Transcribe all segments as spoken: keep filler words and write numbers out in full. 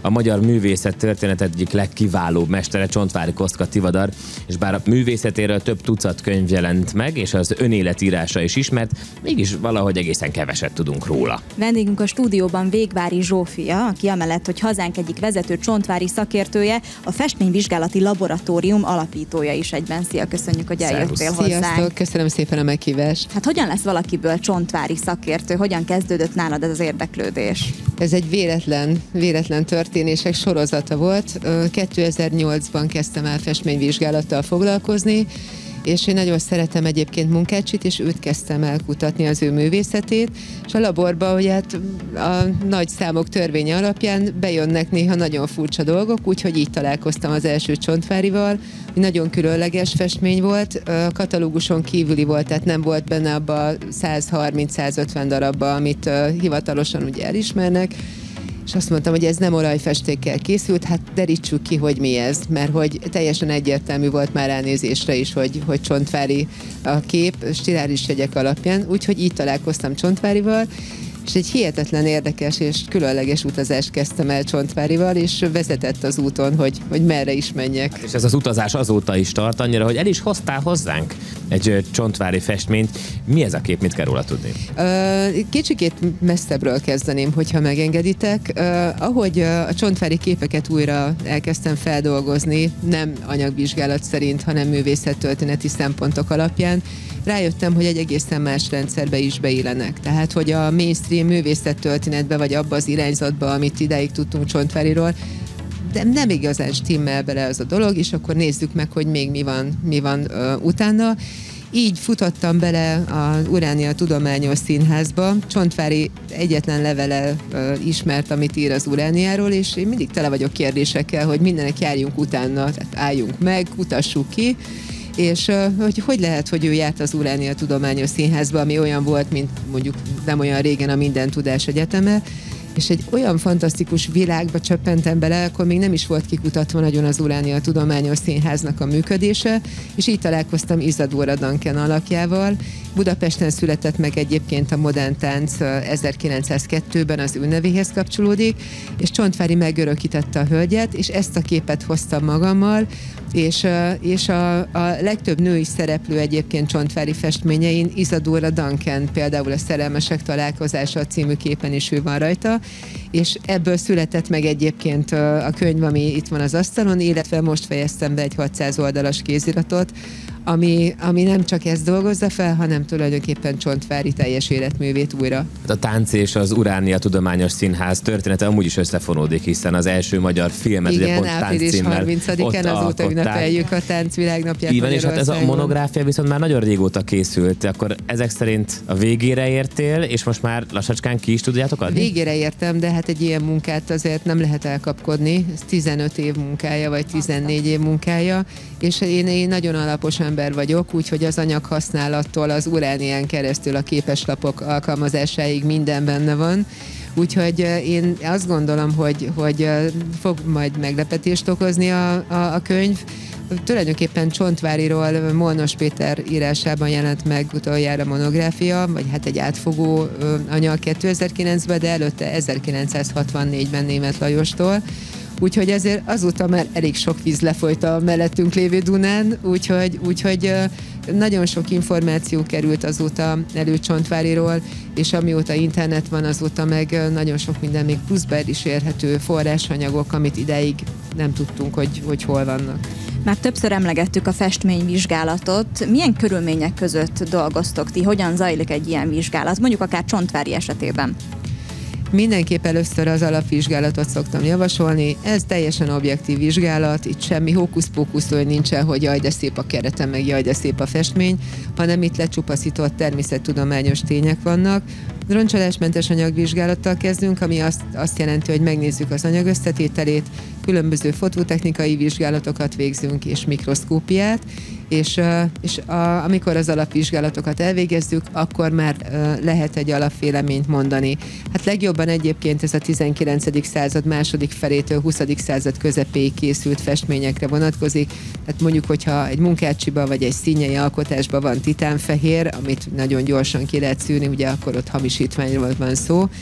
a magyar művészet történet egyik legkiválóbb mestere, Csontváry Kosztka Tivadar, és bár a művészetéről több tucat könyv jelent meg, és az önéletírása is ismert, mégis valahogy egészen keveset tudunk róla. Vendégünk a stúdióban Végvári Zsófia, aki amellett, hogy hazánk egyik vezető csontvári szakértője, a Festményvizsgálati Laboratórium alapítója is egyben. Szia, köszönjük, hogy eljöttél hozzánk. Sziasztok, köszönöm szépen a meghívást. Hát hogyan lesz valakiből csontvári szakértő? Hogyan kezdődött nálad ez az érdeklődés? Ez egy véletlen, véletlen történések sorozata volt. kétezer-nyolcban kezdtem el festményvizsgálattal foglalkozni, és én nagyon szeretem egyébként Munkácsit, és őt kezdtem el kutatni, az ő művészetét, és a laborba, hogy hát a nagy számok törvénye alapján bejönnek néha nagyon furcsa dolgok, úgyhogy így találkoztam az első Csontvárival, nagyon különleges festmény volt, a katalóguson kívüli volt, tehát nem volt benne abba száz harminc száz ötven darabba, amit hivatalosan ugye elismernek, és azt mondtam, hogy ez nem olajfestékkel készült, hát derítsük ki, hogy mi ez, mert hogy teljesen egyértelmű volt már elnézésre is, hogy, hogy Csontvári a kép, stiláris jegyek alapján, úgyhogy így találkoztam Csontvárival, és egy hihetetlen érdekes és különleges utazást kezdtem el Csontvárival, és vezetett az úton, hogy, hogy merre is menjek. És ez az utazás azóta is tart, annyira, hogy el is hoztál hozzánk egy Csontvári festményt. Mi ez a kép, mit kell róla tudni? Kicsikét messzebbről kezdeném, hogyha megengeditek. Ahogy a Csontvári képeket újra elkezdtem feldolgozni, nem anyagvizsgálat szerint, hanem művészettörténeti szempontok alapján, rájöttem, hogy egy egészen más rendszerbe is beillenek. Tehát, hogy a mainstream művészettörténetbe, vagy abba az irányzatba, amit idáig tudtunk Csontváriról, de nem igazán stimmel bele az a dolog, és akkor nézzük meg, hogy még mi van, mi van uh, utána. Így futottam bele az Uránia Tudományos Színházba. Csontvári egyetlen levele uh, ismert, amit ír az Urániáról, és én mindig tele vagyok kérdésekkel, hogy mindenek járjunk utána, tehát álljunk meg, kutassuk ki, és hogy hogy lehet, hogy ő járt az Uránia Tudományos Színházba, ami olyan volt, mint mondjuk nem olyan régen a Minden Tudás Egyeteme, és egy olyan fantasztikus világba csöppentem bele, akkor még nem is volt kikutatva nagyon az Uránia Tudományos Színháznak a működése, és így találkoztam Isadora Duncan alakjával. Budapesten született meg egyébként a modern tánc ezerkilencszázkettőben, az ő nevéhez kapcsolódik, és Csontvári megörökítette a hölgyet, és ezt a képet hoztam magammal, és, és a, a legtöbb női szereplő egyébként Csontvári festményein, Isadora Duncan, például a Szerelmesek találkozása című képen is ő van rajta, és ebből született meg egyébként a könyv, ami itt van az asztalon, illetve most fejeztem be egy hatszáz oldalas kéziratot, ami, ami nem csak ezt dolgozza fel, hanem tulajdonképpen Csontvári teljes életművét újra. A tánc és az Uránia Tudományos Színház története amúgy is összefonódik, hiszen az első magyar filmet, igen, ugye pont április harmincadikán azóta ünnepeljük a Táncvilágnapját. Így van, és hát ez a monográfia viszont már nagyon régóta készült, akkor ezek szerint a végére értél, és most már lassacskán ki is tudjátok adni? Végére értem, de hát egy ilyen munkát azért nem lehet elkapkodni. Ez tizenöt év munkája, vagy tizennégy év munkája, és én, én nagyon alapos ember vagyok, úgyhogy az anyaghasználattól az Uránián keresztül a képeslapok alkalmazásáig minden benne van. Úgyhogy én azt gondolom, hogy, hogy fog majd meglepetést okozni a, a, a könyv. Tulajdonképpen Csontváriról Molnos Péter írásában jelent meg utoljára monográfia, vagy hát egy átfogó anyag kétezer-kilencben, de előtte ezerkilencszázhatvannégyben Németh Lajostól. Úgyhogy ezért azóta már elég sok víz lefolyt a mellettünk lévő Dunán, úgyhogy, úgyhogy nagyon sok információ került azóta elő Csontváriról, és amióta internet van, azóta meg nagyon sok minden még pluszba is érhető forrásanyagok, amit ideig nem tudtunk, hogy, hogy hol vannak. Már többször emlegettük a festményvizsgálatot. Milyen körülmények között dolgoztok ti? Hogyan zajlik egy ilyen vizsgálat? Mondjuk akár Csontvári esetében. Mindenképp először az alapvizsgálatot szoktam javasolni. Ez teljesen objektív vizsgálat, itt semmi hókusz-pókusz, hogy nincsen, hogy jaj, de szép a keretem, meg jaj, de szép a festmény, hanem itt lecsupaszított természettudományos tények vannak. Roncsolásmentes anyagvizsgálattal kezdünk, ami azt, azt jelenti, hogy megnézzük az anyag összetételét, különböző fototechnikai vizsgálatokat végzünk, és mikroszkópiát, és, és a, amikor az alapvizsgálatokat elvégezzük, akkor már lehet egy alapvéleményt mondani. Hát legjobban egyébként ez a tizenkilencedik század második felétől huszadik század közepéig készült festményekre vonatkozik. Tehát mondjuk, hogyha egy Munkácsiba vagy egy színjei alkotásban van titánfehér, amit nagyon gyorsan ki lehet szűrni, ugye akkor ott hamisítványról van szó.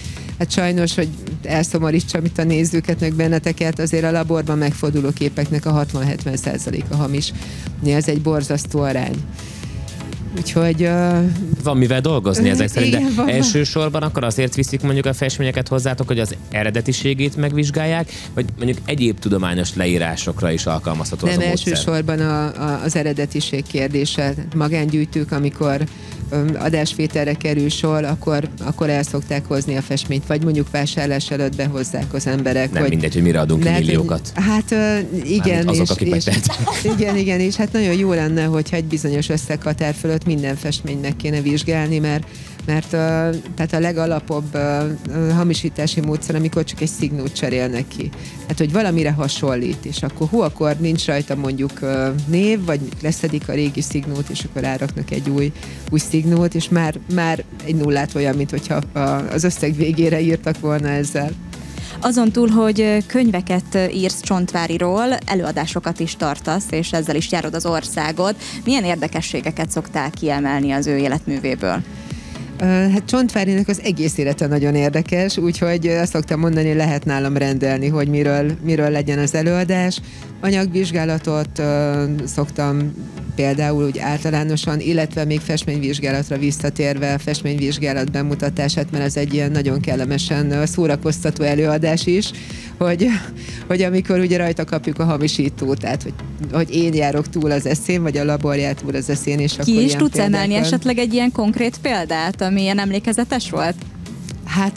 hát sajnos, hogy elszomorítsam itt a nézőket, meg benneteket, azért a laborban megforduló képeknek a hatvan-hetven százaléka hamis. Ez egy borzasztó arány. Úgyhogy... Uh, van mivel dolgozni ezek szerint, igen, de elsősorban akkor azért viszik mondjuk a festményeket hozzátok, hogy az eredetiségét megvizsgálják, vagy mondjuk egyéb tudományos leírásokra is alkalmazható nem, az a módszer? elsősorban a, a, az eredetiség kérdése. Magángyűjtők, amikor adásvételre kerül sor, akkor, akkor el szokták hozni a festményt, vagy mondjuk vásárlás előtt behozzák az emberek. Nem hogy, mindegy, hogy mire adunk ki milliókat. Hát uh, igen, azok, és, akik és, igen, igen, és hát nagyon jó lenne, hogyha egy bizonyos összeghatár fölött minden festményt meg kéne vizsgálni, mert mert uh, tehát a legalapabb uh, hamisítási módszer, amikor csak egy szignót cserélnek ki. Hát, hogy valamire hasonlít, és akkor hú, akkor nincs rajta mondjuk uh, név, vagy leszedik a régi szignót, és akkor ráraknak egy új, új szignót, és már, már egy nullát olyan, mint hogyha a, az összeg végére írtak volna ezzel. Azon túl, hogy könyveket írsz Csontváriról, előadásokat is tartasz, és ezzel is járod az országot. Milyen érdekességeket szoktál kiemelni az ő életművéből? Hát Csontvárinak az egész élete nagyon érdekes, úgyhogy azt szoktam mondani, hogy lehet nálam rendelni, hogy miről, miről legyen az előadás. Anyagvizsgálatot uh, szoktam például úgy általánosan, illetve még festményvizsgálatra visszatérve festményvizsgálat bemutatását, mert ez egy ilyen nagyon kellemesen szórakoztató előadás is, hogy, hogy amikor ugye rajta kapjuk a hamisítót, tehát hogy, hogy én járok túl az eszén, vagy a labor jár túl az eszén, és akkor Ki is tudsz emelni van. esetleg egy ilyen konkrét példát, ami ilyen emlékezetes volt? Hát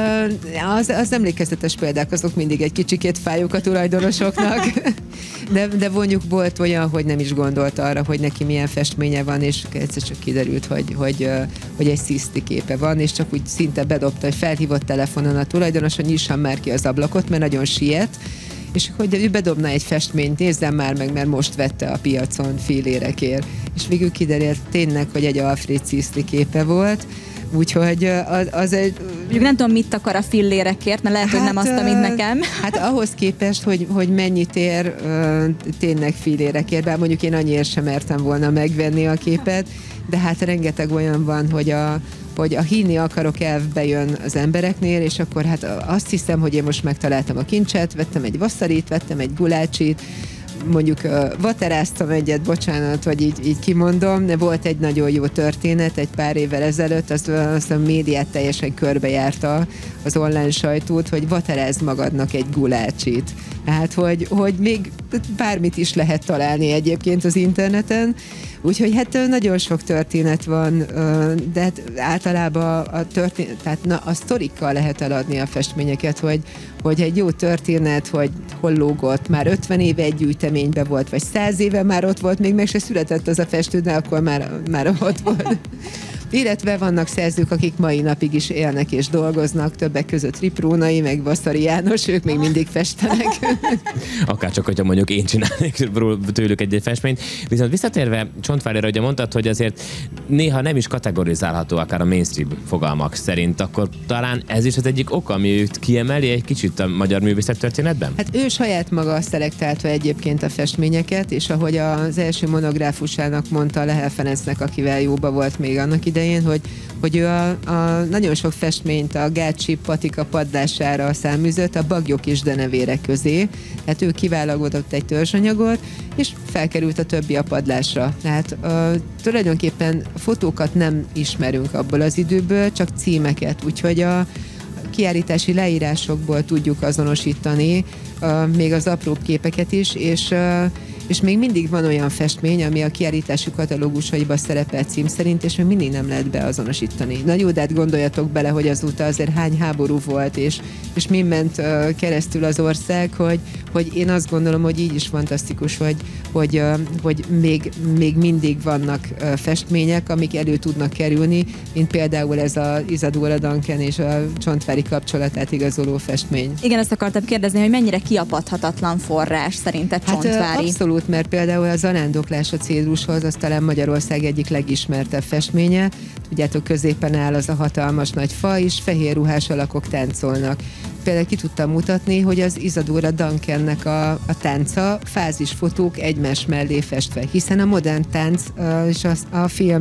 az, az emlékezetes példák, azok mindig egy kicsikét fájók a tulajdonosoknak, de, de mondjuk volt olyan, hogy nem is gondolt arra, hogy neki milyen festménye van, és egyszer csak kiderült, hogy, hogy, hogy egy sziszti képe van, és csak úgy szinte bedobta, hogy felhívott telefonon a tulajdonos, hogy nyissam már ki az ablakot, mert nagyon siet, és hogy ő bedobna egy festményt, nézzem már meg, mert most vette a piacon félérekért. És végül kiderült tényleg, hogy egy Alfred sziszti képe volt, úgyhogy az, az egy... Mondjuk nem tudom, mit akar a fillérekért, mert lehet, hát, hogy nem azt, amit nekem. Hát ahhoz képest, hogy, hogy mennyit ér uh, tényleg fillérekért, bár mondjuk én annyiért sem mertem volna megvenni a képet, de hát rengeteg olyan van, hogy a hogy a hinni akarok elv bejön az embereknél, és akkor hát azt hiszem, hogy én most megtaláltam a kincset, vettem egy vasszarit, vettem egy gulácsit, mondjuk uh, vateráztam egyet, bocsánat, hogy így, így kimondom, de volt egy nagyon jó történet egy pár évvel ezelőtt, azt, azt a médiát teljesen körbejárta az online sajtót, hogy vaterázd magadnak egy gulácsit. Tehát, hogy, hogy még bármit is lehet találni egyébként az interneten, úgyhogy hát nagyon sok történet van, de hát általában a történet, tehát na, a sztorikkal lehet eladni a festményeket, hogy, hogy egy jó történet, hogy hol lógott, már ötven éve egy gyűjteményben volt, vagy száz éve már ott volt, még meg se született az a festő, de akkor már, már ott volt. Illetve vannak szerzők, akik mai napig is élnek és dolgoznak, többek között Riprónai, meg Vasszari János, ők még mindig festenek. Akárcsak, hogyha mondjuk én csinálnék tőlük egy festményt. Viszont visszatérve Csontvárira, ugye mondtad, hogy azért néha nem is kategorizálható akár a mainstream fogalmak szerint, akkor talán ez is az egyik oka, ami őt kiemeli egy kicsit a magyar művészettörténetben? Hát ő saját maga szelektálta egyébként a festményeket, és ahogy az első monográfusának mondta Lehel Ferencnek, akivel jóba volt még annak idején, hogy, hogy ő a, a nagyon sok festményt a Gácsi Patika padlására száműzött a Bagyok és denevérek közé. Tehát ő kiválogatott egy törzsanyagot, és felkerült a többi a padlásra. Tehát uh, tulajdonképpen fotókat nem ismerünk abból az időből, csak címeket. Úgyhogy a kiállítási leírásokból tudjuk azonosítani uh, még az apróbb képeket is, és uh, és még mindig van olyan festmény, ami a kiállítási katalógusaiban szerepel cím szerint, és még mindig nem lehet beazonosítani. Na jó, de hát gondoljatok bele, hogy azóta azért hány háború volt, és, és mi ment uh, keresztül az ország, hogy, hogy én azt gondolom, hogy így is fantasztikus, hogy, hogy, uh, hogy még, még mindig vannak uh, festmények, amik elő tudnak kerülni, mint például ez a Isadora Duncan és a Csontvári kapcsolatát igazoló festmény. Igen, ezt akartam kérdezni, hogy mennyire kiapadhatatlan forrás szerinted Csontvári? Hát, abszolút, mert például a Zarándoklás a Cédrushoz az talán Magyarország egyik legismertebb festménye. Tudjátok, középen áll az a hatalmas nagy fa, és fehér ruhás alakok táncolnak. Például ki tudtam mutatni, hogy az Isadora Duncannek a, a tánca fázisfotók egymás mellé festve, hiszen a modern tánc és a, a film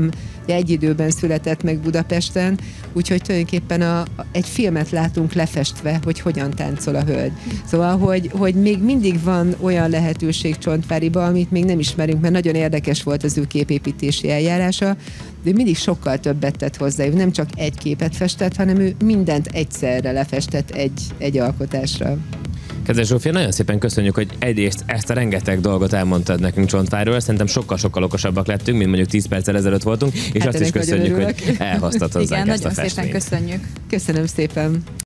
egy időben született meg Budapesten, úgyhogy tulajdonképpen a, a, egy filmet látunk lefestve, hogy hogyan táncol a hölgy. Szóval, hogy, hogy még mindig van olyan lehetőség Csontváriba, amit még nem ismerünk, mert nagyon érdekes volt az ő képépítési eljárása, de mindig sokkal többet tett hozzá. Ő nem csak egy képet festett, hanem ő mindent egyszerre lefestett egy, egy alkotásra. Kedves Zsófia, nagyon szépen köszönjük, hogy egyrészt ezt a rengeteg dolgot elmondtad nekünk Csontváról. Szerintem sokkal-sokkal okosabbak lettünk, mint mondjuk tíz perccel ezelőtt voltunk, és hát azt is köszönjük, hogy elhoztad hozzánk. Igen, ezt a nagyon festményt. szépen köszönjük. Köszönöm szépen.